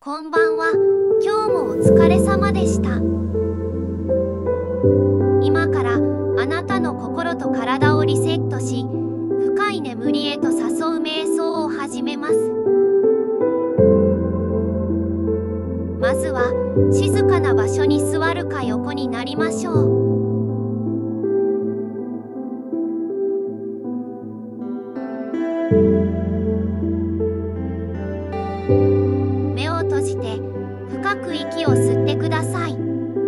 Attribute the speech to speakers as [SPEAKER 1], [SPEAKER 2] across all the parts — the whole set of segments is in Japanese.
[SPEAKER 1] こんばんは。今日もお疲れ様でした。今からあなたの心と体をリセットし、深い眠りへと誘う瞑想を始めます。まずは静かな場所に座るか横になりましょう。目を閉じて深く息を吸ってください。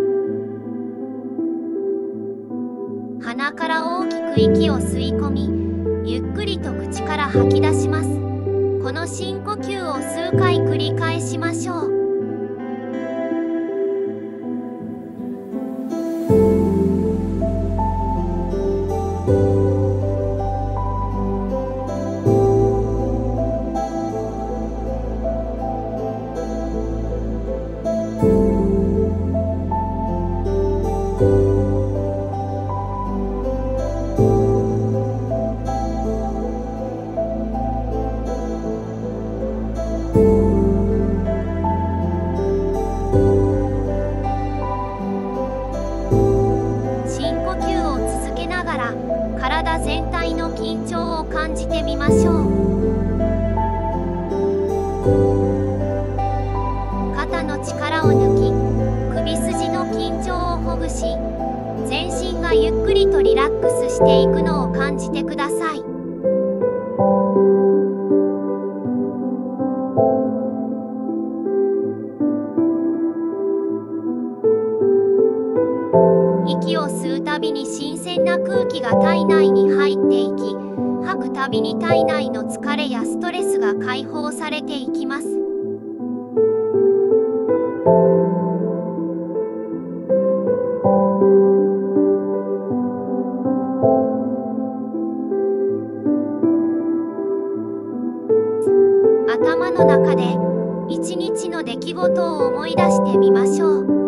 [SPEAKER 1] 鼻から大きく息を吸い込み、ゆっくりと口から吐き出します。この深呼吸を数回繰り返しましょう。体全体の緊張を感じてみましょう。肩の力を抜き、首筋の緊張をほぐし、全身がゆっくりとリラックスしていくのを感じてください。息を吸うたびに新鮮な空気が体内に入っていき、吐くたびに体内の疲れやストレスが解放されていきます。頭の中で一日の出来事を思い出してみましょう。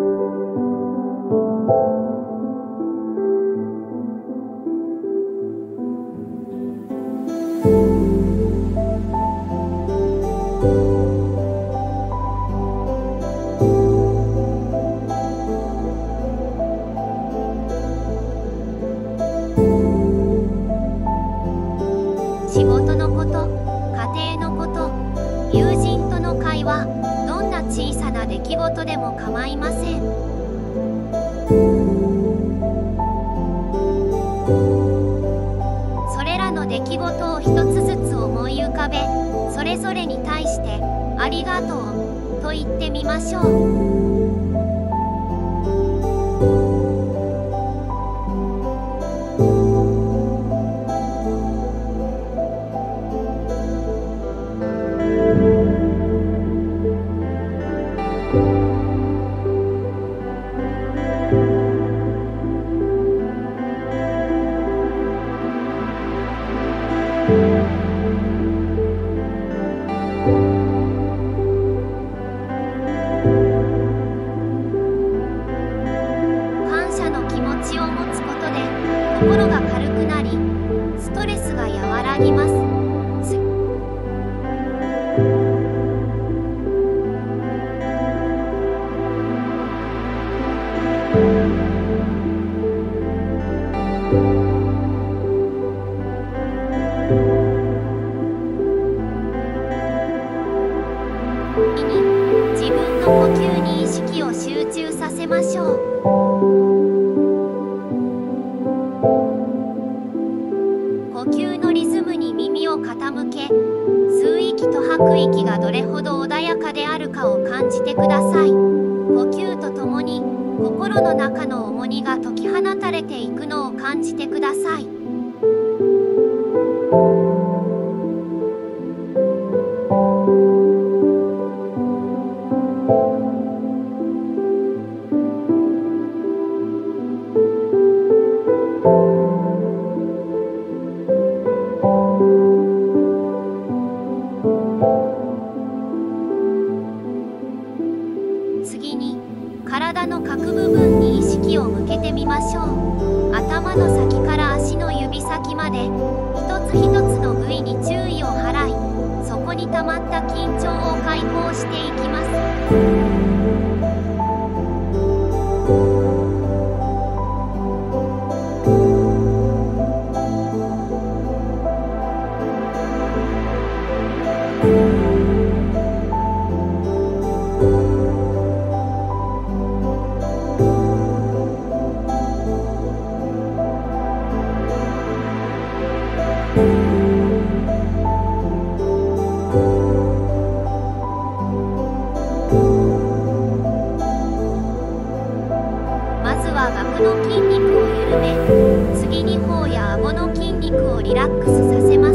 [SPEAKER 1] 仕事のこと、家庭のこと、友人との会話、どんな小さな出来事でも構いません。それらの出来事を一つずつ思い浮かべ、それぞれに対して「ありがとう」と言ってみましょう。感謝の気持ちを持つことで心が軽くなり、ストレスが和らぎます。自分の呼吸に意識を集中させましょう。呼吸のリズムに耳を傾け、吸う息と吐く息がどれほど穏やかであるかを感じてください。呼吸とともに心の中の重荷が解き放たれていくのを感じてください。次に体の各部分に意識を向けてみましょう。頭の先から足の指先まで一つ一つの部位に注意を払い、そこに溜まった緊張を解放していきます。 緩め、次に頬や顎の筋肉をリラックスさせます。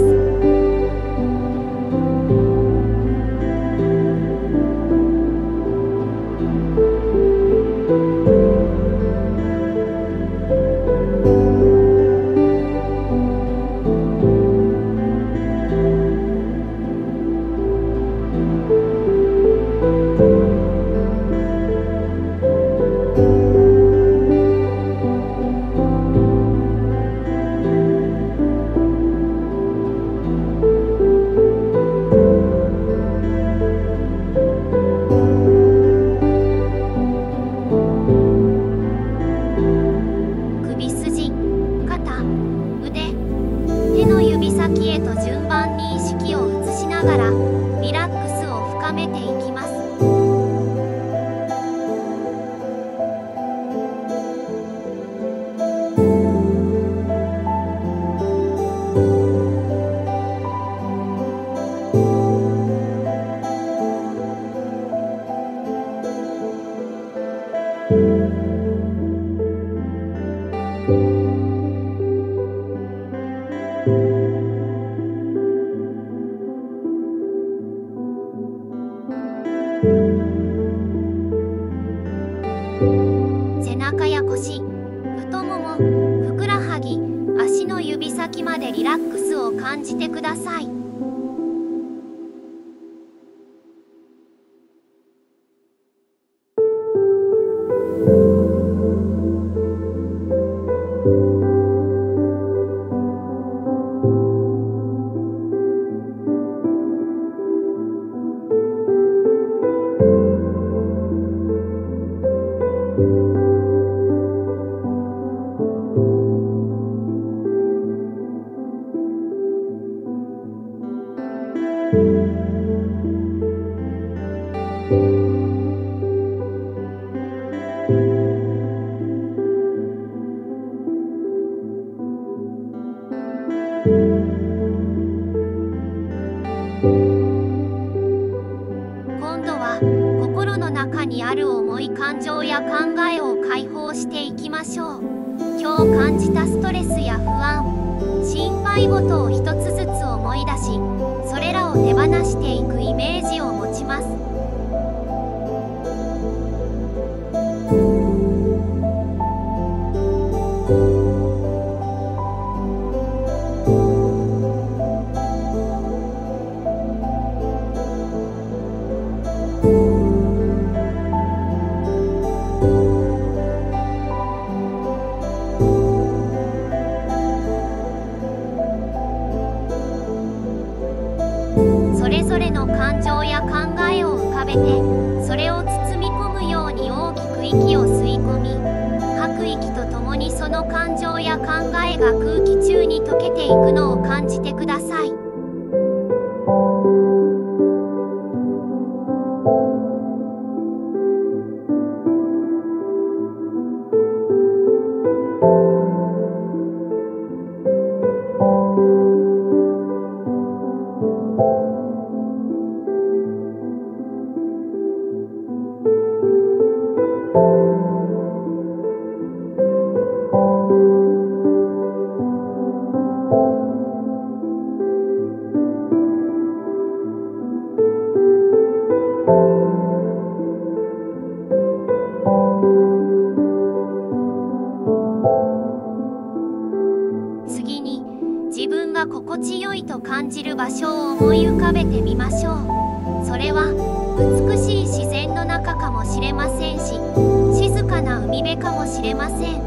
[SPEAKER 1] 首筋、肩、腕、手の指先へと順番に意識を移しながらリラックスを深めていきます。背中や腰、太もも、ふくらはぎ、足の指先までリラックスを感じてください。今度は心の中にある重い感情や考えを解放していきましょう。今日感じたストレスや不安、心配事を一つずつ思い出し、それらを手放していくイメージを持ちます。それぞれの感情や考えを浮かべて、それを包み込むように大きく息を吸い込み、吐く息とともにその感情や考えが空気中に溶けていくのを感じてください。次に自分が心地よいと感じる場所を思い浮かべてみましょう。それは美しい自然の中かもしれませんし、静かな海辺かもしれません。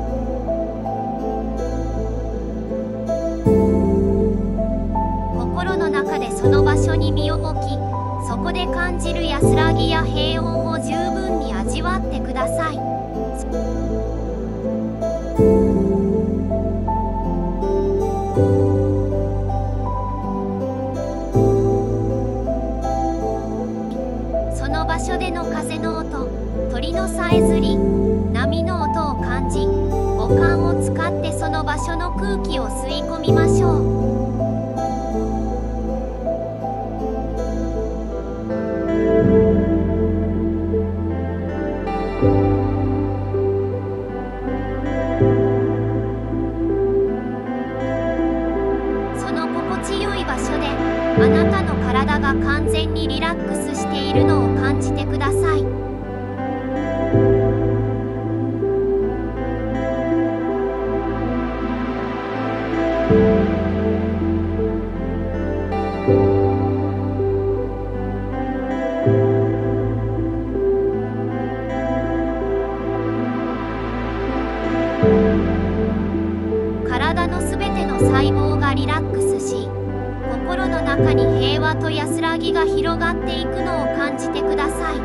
[SPEAKER 1] 心の中でその場所に身を置き、そこで感じる安らぎや平穏を十分に味わってください。その場所での風の音、鳥のさえずり、波の音を感じ、五感を使ってその場所の空気を吸い込みましょう。 和と安らぎが広がっていくのを感じてください。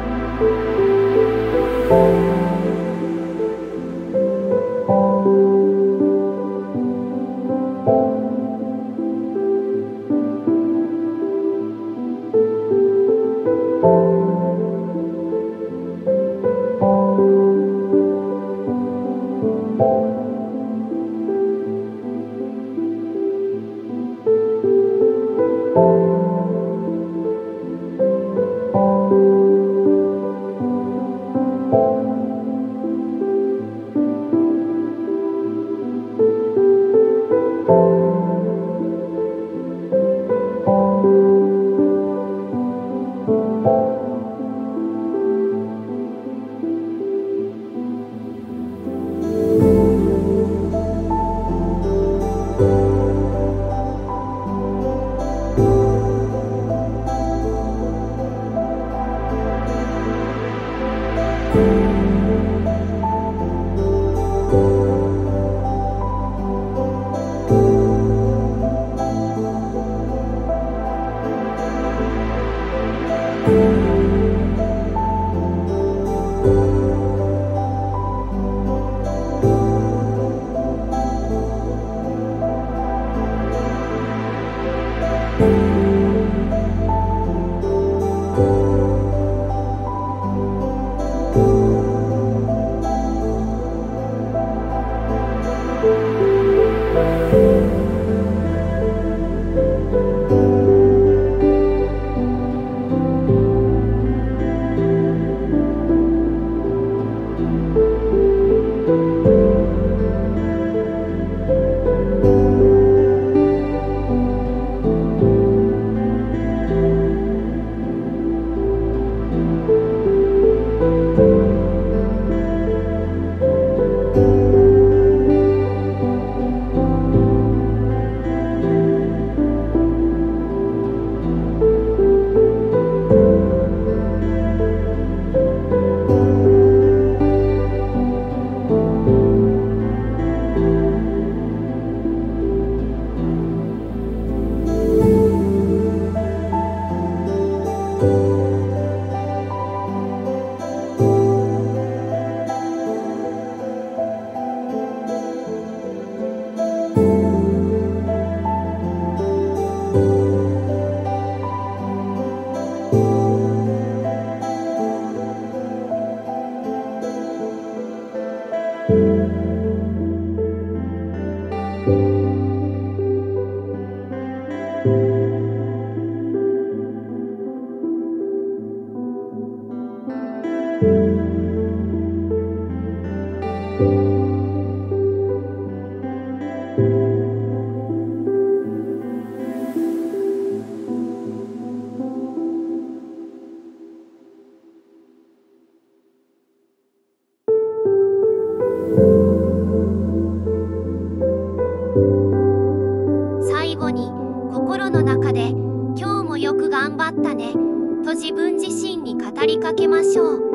[SPEAKER 1] 最後に心の中で「今日もよく頑張ったね」と自分自身に語りかけましょう。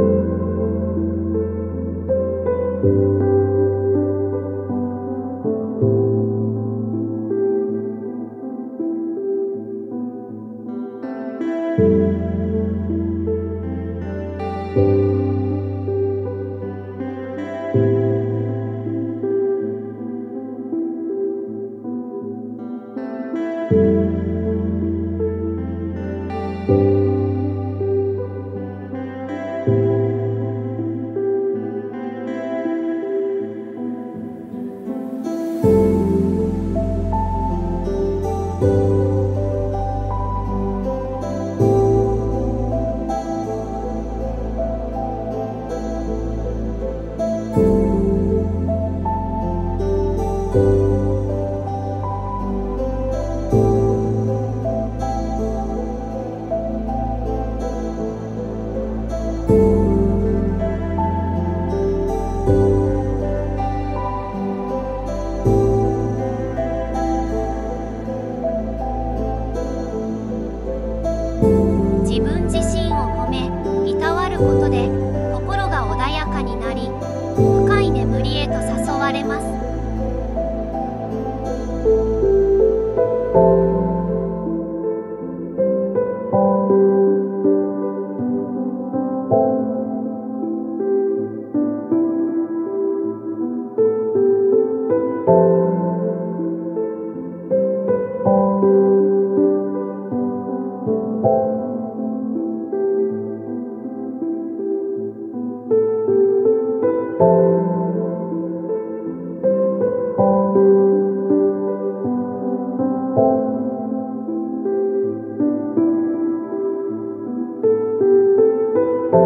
[SPEAKER 1] 自分自身を褒めいたわることで心が穏やかになり、深い眠りへと誘われます。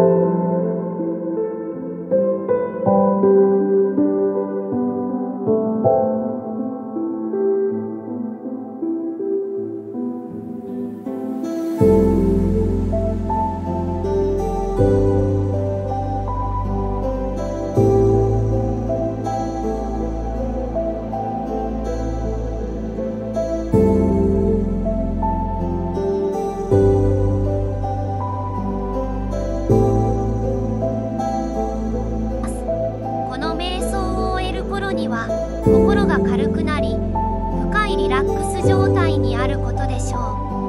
[SPEAKER 1] この瞑想を終える頃には心が軽くなり、深いリラックス状態にあることでしょう。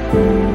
[SPEAKER 1] す。